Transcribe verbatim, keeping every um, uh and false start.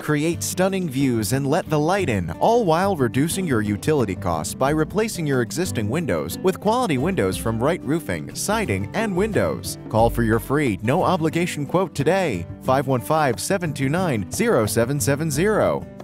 Create stunning views and let the light in, all while reducing your utility costs by replacing your existing windows with quality windows from Wright Roofing, Siding, and Windows. Call for your free, no obligation quote today, five one five, seven two nine, zero seven seven zero.